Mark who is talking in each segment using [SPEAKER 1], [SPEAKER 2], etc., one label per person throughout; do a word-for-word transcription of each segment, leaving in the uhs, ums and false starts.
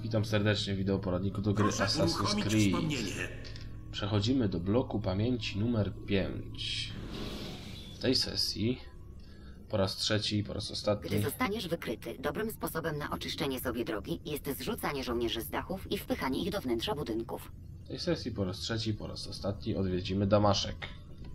[SPEAKER 1] Witam serdecznie w wideoporadniku do gry Assassin's Creed. Przechodzimy do bloku pamięci numer pięć. W tej sesji po raz trzeci, po raz ostatni.
[SPEAKER 2] Gdy zostaniesz wykryty, dobrym sposobem na oczyszczenie sobie drogi jest zrzucanie żołnierzy z dachów i wpychanie ich do wnętrza budynków.
[SPEAKER 1] W tej sesji po raz trzeci, po raz ostatni odwiedzimy Damaszek.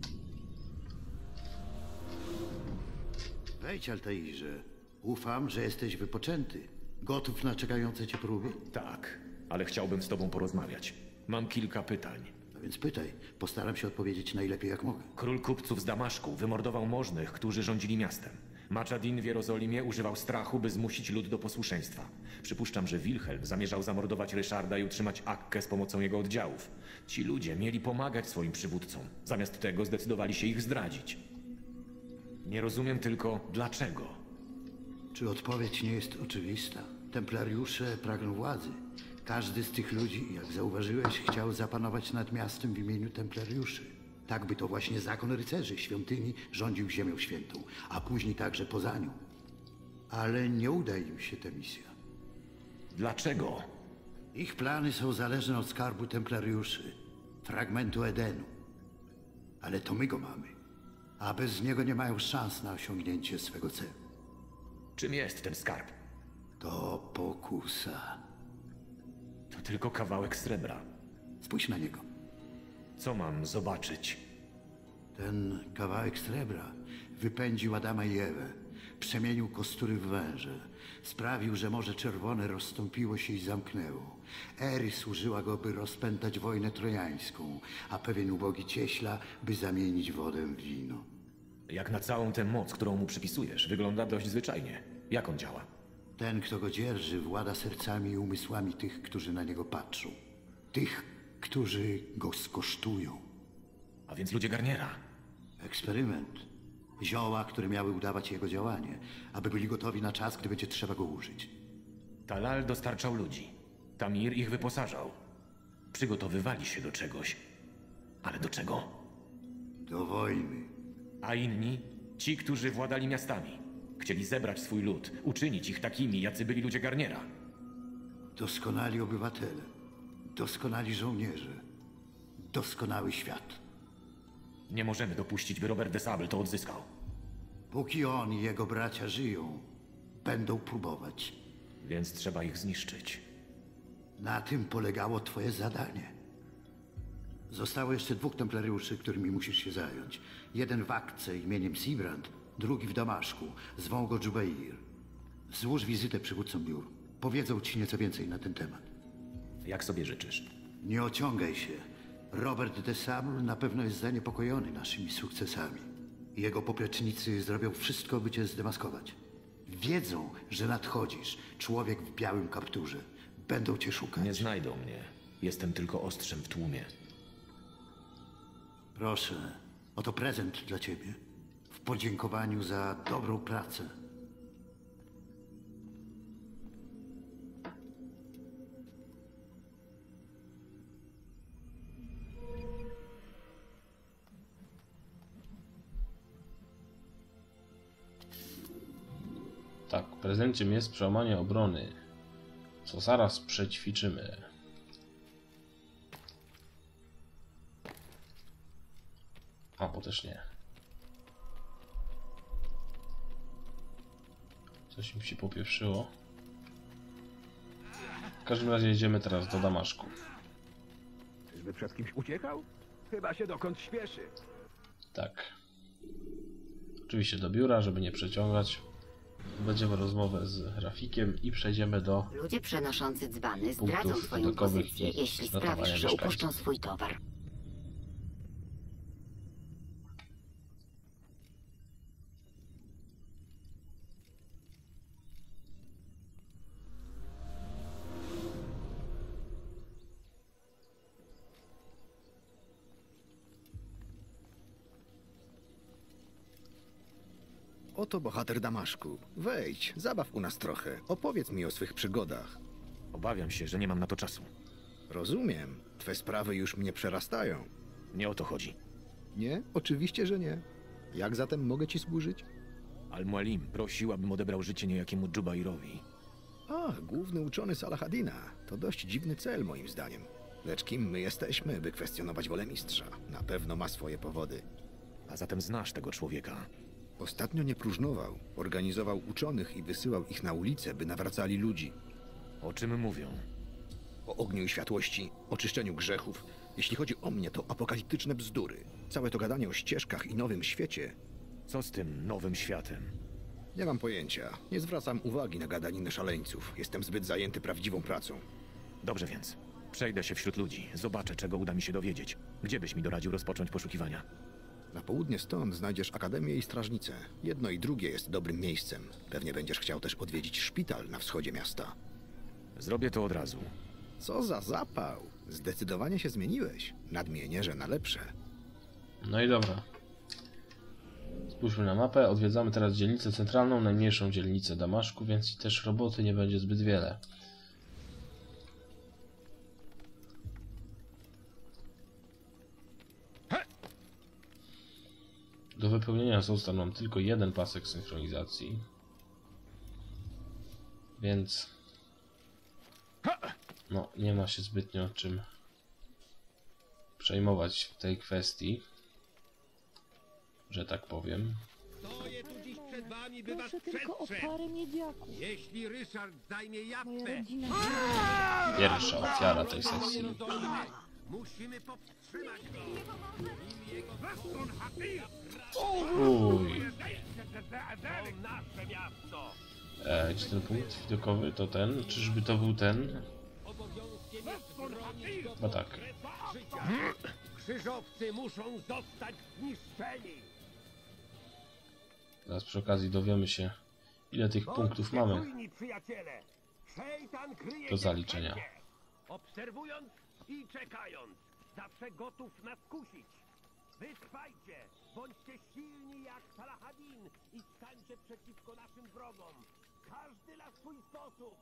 [SPEAKER 3] Wejdź, Altairze. Ufam, że jesteś wypoczęty. Gotów na czekające cię próby?
[SPEAKER 4] Tak, ale chciałbym z tobą porozmawiać. Mam kilka pytań.
[SPEAKER 3] A więc pytaj. Postaram się odpowiedzieć najlepiej jak mogę.
[SPEAKER 4] Król kupców z Damaszku wymordował możnych, którzy rządzili miastem. Machadin w Jerozolimie używał strachu, by zmusić lud do posłuszeństwa. Przypuszczam, że Wilhelm zamierzał zamordować Ryszarda i utrzymać Akkę z pomocą jego oddziałów. Ci ludzie mieli pomagać swoim przywódcom. Zamiast tego zdecydowali się ich zdradzić. Nie rozumiem tylko, dlaczego.
[SPEAKER 3] Czy odpowiedź nie jest oczywista? Templariusze pragną władzy. Każdy z tych ludzi, jak zauważyłeś, chciał zapanować nad miastem w imieniu templariuszy. Tak by to właśnie zakon rycerzy świątyni rządził ziemią świętą, a później także poza nią. Ale nie uda im się ta misja.
[SPEAKER 4] Dlaczego?
[SPEAKER 3] Ich plany są zależne od skarbu templariuszy, fragmentu Edenu. Ale to my go mamy, a bez niego nie mają szans na osiągnięcie swego celu.
[SPEAKER 4] Czym jest ten skarb?
[SPEAKER 3] To pokusa.
[SPEAKER 4] To tylko kawałek srebra.
[SPEAKER 3] Spójrz na niego.
[SPEAKER 4] Co mam zobaczyć?
[SPEAKER 3] Ten kawałek srebra wypędził Adama i Ewę, przemienił kostury w węże, sprawił, że Morze Czerwone rozstąpiło się i zamknęło. Eris użyła go, by rozpętać wojnę trojańską, a pewien ubogi cieśla, by zamienić wodę w wino.
[SPEAKER 4] Jak na całą tę moc, którą mu przypisujesz, wygląda dość zwyczajnie. Jak on działa?
[SPEAKER 3] Ten, kto go dzierży, włada sercami i umysłami tych, którzy na niego patrzą. Tych, którzy go skosztują.
[SPEAKER 4] A więc ludzie Garniera.
[SPEAKER 3] Eksperyment. Zioła, które miały udawać jego działanie, aby byli gotowi na czas, gdy będzie trzeba go użyć.
[SPEAKER 4] Talal dostarczał ludzi. Tamir ich wyposażał. Przygotowywali się do czegoś. Ale do czego?
[SPEAKER 3] Do wojny.
[SPEAKER 4] A inni? Ci, którzy władali miastami. Chcieli zebrać swój lud, uczynić ich takimi, jacy byli ludzie Garniera.
[SPEAKER 3] Doskonali obywatele. Doskonali żołnierze. Doskonały świat.
[SPEAKER 4] Nie możemy dopuścić, by Robert de Sable to odzyskał.
[SPEAKER 3] Póki on i jego bracia żyją, będą próbować.
[SPEAKER 4] Więc trzeba ich zniszczyć.
[SPEAKER 3] Na tym polegało twoje zadanie. Zostało jeszcze dwóch templariuszy, którymi musisz się zająć. Jeden w Akce imieniem Sibrand, drugi w Damaszku. Zwą go Dżubeir. Złóż wizytę przywódcom biur. Powiedzą ci nieco więcej na ten temat.
[SPEAKER 4] Jak sobie życzysz.
[SPEAKER 3] Nie ociągaj się. Robert de Sable na pewno jest zaniepokojony naszymi sukcesami. Jego poplecznicy zrobią wszystko, by cię zdemaskować. Wiedzą, że nadchodzisz, człowiek w białym kapturze. Będą cię szukać.
[SPEAKER 4] Nie znajdą mnie. Jestem tylko ostrzem w tłumie.
[SPEAKER 3] Proszę, oto prezent dla ciebie. W podziękowaniu za dobrą pracę.
[SPEAKER 1] Tak, prezenciem jest przełamanie obrony, co zaraz przećwiczymy. A, bo też nie. Coś mi się popieprzyło. W każdym razie jedziemy teraz do Damaszku.
[SPEAKER 5] Czyżby przed kimś uciekał? Chyba się dokąd śpieszy.
[SPEAKER 1] Tak. Oczywiście do biura, żeby nie przeciągać. Będziemy rozmowę z Rafikiem i przejdziemy do
[SPEAKER 2] Ludzie przenoszący dzbany zdradzą
[SPEAKER 1] punktów
[SPEAKER 2] twoją
[SPEAKER 1] widokowych
[SPEAKER 2] pozycję,
[SPEAKER 1] i
[SPEAKER 2] jeśli
[SPEAKER 1] notowania
[SPEAKER 2] sprawisz, że
[SPEAKER 1] mieszkańców.
[SPEAKER 2] upuszczą swój towar.
[SPEAKER 5] Oto bohater Damaszku. Wejdź, zabaw u nas trochę. Opowiedz mi o swych przygodach.
[SPEAKER 4] Obawiam się, że nie mam na to czasu.
[SPEAKER 5] Rozumiem. Twe sprawy już mnie przerastają.
[SPEAKER 4] Nie o to chodzi.
[SPEAKER 5] Nie? Oczywiście, że nie. Jak zatem mogę ci służyć?
[SPEAKER 4] Al-Mualim prosił, abym odebrał życie niejakiemu Dżubairowi.
[SPEAKER 5] Ach, główny uczony Salahadina. To dość dziwny cel, moim zdaniem. Lecz kim my jesteśmy, by kwestionować wolę mistrza? Na pewno ma swoje powody.
[SPEAKER 4] A zatem znasz tego człowieka.
[SPEAKER 5] Ostatnio nie próżnował. Organizował uczonych i wysyłał ich na ulicę, by nawracali ludzi.
[SPEAKER 4] O czym mówią?
[SPEAKER 5] O ogniu i światłości, oczyszczeniu grzechów. Jeśli chodzi o mnie, to apokaliptyczne bzdury. Całe to gadanie o ścieżkach i nowym świecie.
[SPEAKER 4] Co z tym nowym światem?
[SPEAKER 5] Nie mam pojęcia. Nie zwracam uwagi na gadaniny szaleńców. Jestem zbyt zajęty prawdziwą pracą.
[SPEAKER 4] Dobrze więc. Przejdę się wśród ludzi. Zobaczę, czego uda mi się dowiedzieć. Gdzie byś mi doradził rozpocząć poszukiwania?
[SPEAKER 5] Na południe stąd znajdziesz akademię i strażnicę. Jedno i drugie jest dobrym miejscem. Pewnie będziesz chciał też odwiedzić szpital na wschodzie miasta.
[SPEAKER 4] Zrobię to od razu.
[SPEAKER 5] Co za zapał! Zdecydowanie się zmieniłeś. Nadmienię, że na lepsze.
[SPEAKER 1] No i dobra. Spójrzmy na mapę. Odwiedzamy teraz dzielnicę centralną, najmniejszą dzielnicę Damaszku, więc i też roboty nie będzie zbyt wiele. Do wypełnienia został nam tylko jeden pasek synchronizacji. Więc no, nie ma się zbytnio czym przejmować w tej kwestii, że tak powiem.
[SPEAKER 6] Stoję tu dziś przed wami, by was
[SPEAKER 7] Proszę tylko o
[SPEAKER 6] przestrzec.
[SPEAKER 7] parę miedziaków.
[SPEAKER 6] Jeśli Ryszard zajmie
[SPEAKER 7] Moja
[SPEAKER 6] jachtę,
[SPEAKER 7] rodzina...
[SPEAKER 1] Pierwsza ofiara tej sesji.
[SPEAKER 6] musimy powstrzymać go. Im jego
[SPEAKER 1] Uj.
[SPEAKER 6] To nasze miasto.
[SPEAKER 1] E, gdzie ten punkt widokowy? To ten? Czyżby to był ten?
[SPEAKER 6] Obowiązkiem jest bronić go
[SPEAKER 1] No tak.
[SPEAKER 6] życia. Krzyżowcy muszą zostać zniszczeni.
[SPEAKER 1] Teraz przy okazji dowiemy się, ile tych punktów mamy
[SPEAKER 6] Czujni, przyjaciele. Szejtan kryje
[SPEAKER 1] do
[SPEAKER 6] się
[SPEAKER 1] zaliczenia.
[SPEAKER 6] wszędzie. Obserwując i czekając, zawsze gotów nas kusić. Wytrwajcie, bądźcie silni jak Salahadin i stańcie przeciwko naszym wrogom. Każdy na swój sposób.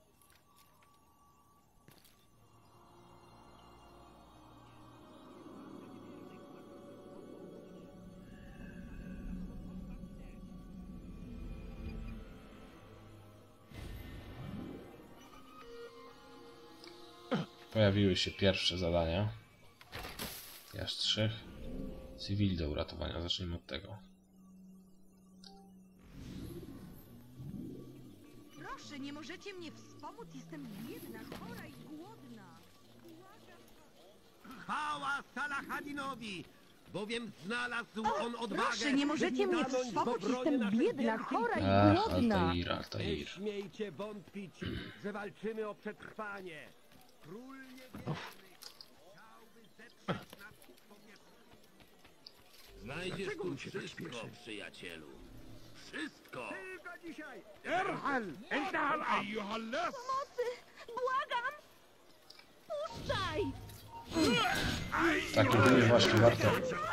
[SPEAKER 1] Pojawiły się pierwsze zadania. Jastrzech. Cywili do uratowania. Zacznijmy od tego.
[SPEAKER 7] Proszę, nie możecie mnie wspomóc? Jestem biedna, chora i głodna.
[SPEAKER 6] Chwała Salahadinowi, bowiem znalazł on odwagę.
[SPEAKER 7] Proszę, nie możecie mnie
[SPEAKER 6] stanąć w
[SPEAKER 7] wspomóc?
[SPEAKER 6] obronie
[SPEAKER 7] Jestem
[SPEAKER 6] naszych
[SPEAKER 7] biedna,
[SPEAKER 6] wielkich
[SPEAKER 7] chora i
[SPEAKER 1] Ach,
[SPEAKER 7] głodna.
[SPEAKER 1] Altair,
[SPEAKER 6] Nie
[SPEAKER 1] Altair.
[SPEAKER 6] śmiejcie wątpić, że walczymy o przetrwanie. Król niewierny chciałby zeprzeć nas z powierzchni.
[SPEAKER 8] Znajdziesz tu wszystko, przyjacielu. Wszystko!
[SPEAKER 6] Tylko dzisiaj!
[SPEAKER 7] Pomocy! Błagam! Puszczaj!
[SPEAKER 1] Tak mówimy właśnie warto.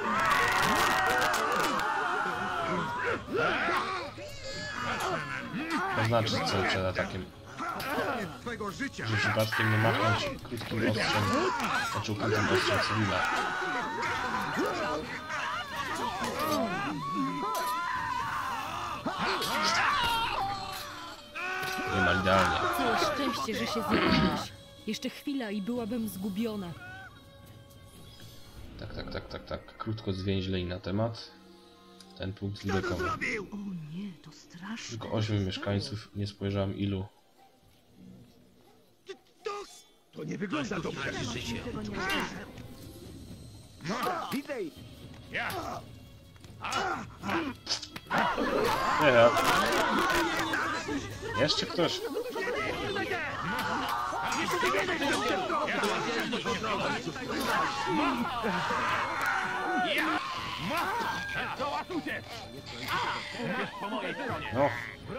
[SPEAKER 1] Oznaczyć cel przed atakiem. Że przypadkiem nie machnąć krótkim ostrzem, znaczy ukrytym ostrzem cywila. Niemal idealnie.
[SPEAKER 9] Całe szczęście, że się zjawiłeś. Jeszcze chwila i byłabym zgubiona.
[SPEAKER 1] Tak, tak, tak, tak, tak. Krótko zwięźlej na temat. Ten punkt widokowy.
[SPEAKER 7] O nie, to straszne.
[SPEAKER 1] Tylko ośmiu mieszkańców, nie spojrzałem ilu.
[SPEAKER 6] To nie wygląda dobrze.
[SPEAKER 7] Tego nie
[SPEAKER 1] Nie, ja. Jeszcze ktoś. No.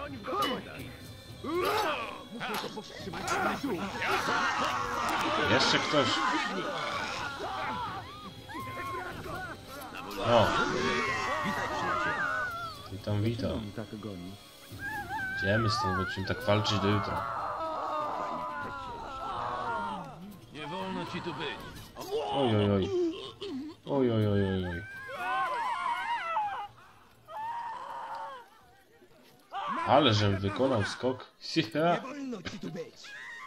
[SPEAKER 1] Jeszcze ktoś. O. Witam, witam. Idziemy stąd, bo musimy tak walczyć do jutra.
[SPEAKER 8] Nie wolno ci tu być.
[SPEAKER 1] Oj, oj, oj. Oj, oj, oj, oj, oj. Ale żem wykonał skok.
[SPEAKER 6] Nie wolno ci tu być.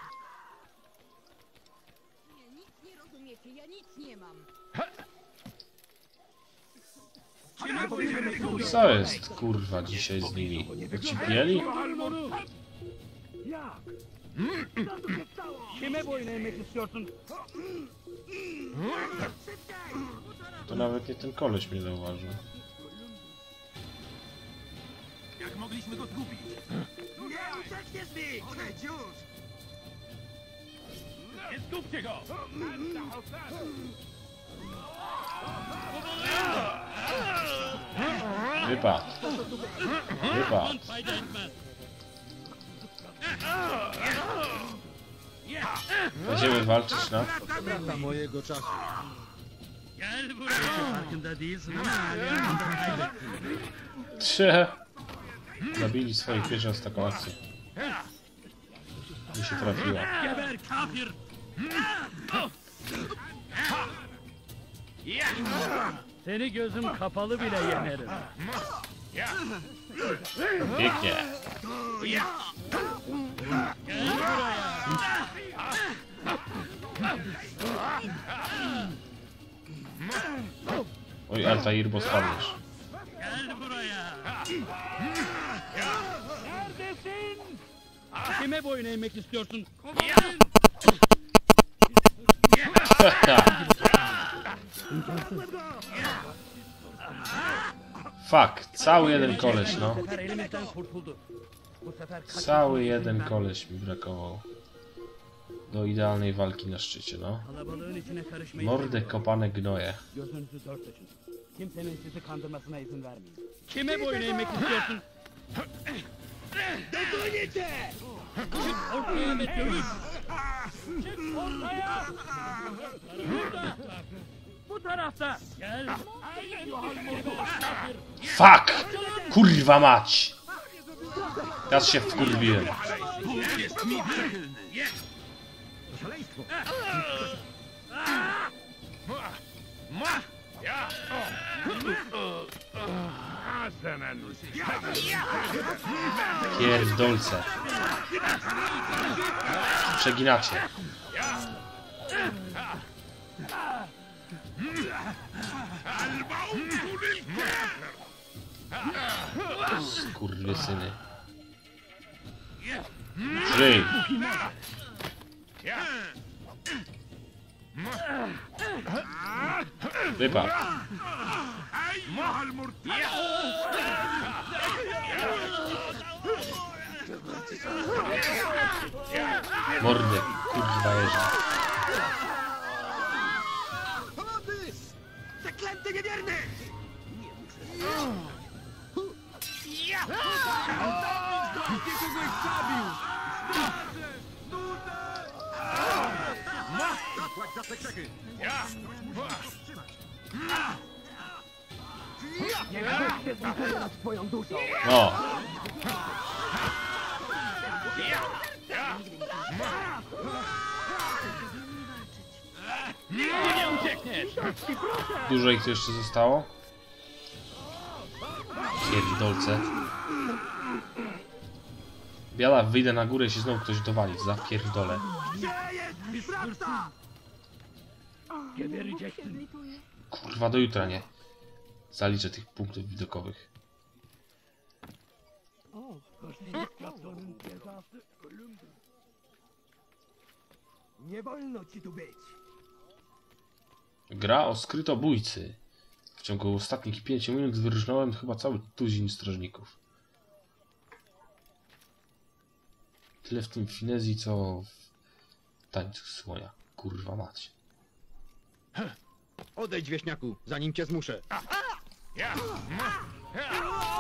[SPEAKER 9] Nie, nic nie rozumiecie, ja nic nie mam.
[SPEAKER 1] Co jest kurwa dzisiaj z nimi? Ucipieli?
[SPEAKER 6] Jak? Co tu się stało? Kime bu oynayı yemek istiyorsun?
[SPEAKER 1] To nawet nie ten koleś mnie zauważył.
[SPEAKER 6] Jak mogliśmy go zgubić? Nie uciekniesz mi! Odejdź już! Nie zgubcie go!
[SPEAKER 1] Wypadł. Wypadł. Będziemy walczyć na...
[SPEAKER 6] Strata mojego czasu.
[SPEAKER 1] Trzy. Zabili swoich pierwszą z taką akcję. Mi się trafiła.
[SPEAKER 6] Seni gözüm kapalı bile yenerim.
[SPEAKER 1] Pięknie. Oj, Altair, bo spadniesz.
[SPEAKER 6] Neredesin? Kime boyun eğmek istiyorsun?
[SPEAKER 1] Fuck, cały jeden koleś, no.
[SPEAKER 6] Bu sefer elimizden kurtuldu. Bu sefer kaç...
[SPEAKER 1] Cały jeden koleś mi brakował. Do idealnej walki na szczycie, no.
[SPEAKER 6] Kalabalığın içine karışmayın.
[SPEAKER 1] Mordę kopane gnoje.
[SPEAKER 6] Gözünüzü dört açın. Kimsenin sizi kandırmasına izin vermeyin. Kime boyun eğmek istiyorsun? Dökülüce! Çık ortaya ve dövüş! Çık ortaya! Burada! Bu tarafta! Gel!
[SPEAKER 1] Fuck! Kurwa mać! Teraz się wkurwiłem. Pierdolce. Przeginacie. Skurwysyny. Żyj! Wypadł. Mordę, kurwa jeżdża.
[SPEAKER 6] Zaklęty niewierny! Kogoś zabił! Zapłać za te krzeki! Nie będę się nad twoją duszą!
[SPEAKER 1] No.
[SPEAKER 6] Nie uciekniesz!
[SPEAKER 1] Dużo ich tu jeszcze zostało? Pierdolce. Biała, wyjdę na górę i się znowu ktoś dowali. Zapierdolę. Kurwa, do jutra nie. Zaliczę tych punktów widokowych.
[SPEAKER 6] Nie wolno ci tu być!
[SPEAKER 1] Gra o skrytobójcy. W ciągu ostatnich pięciu minut wyrżnąłem chyba cały tuzin strażników. Tyle w tym finezji, co w tańcu słonia. Kurwa mać.
[SPEAKER 5] Odejdź, wieśniaku, zanim cię zmuszę.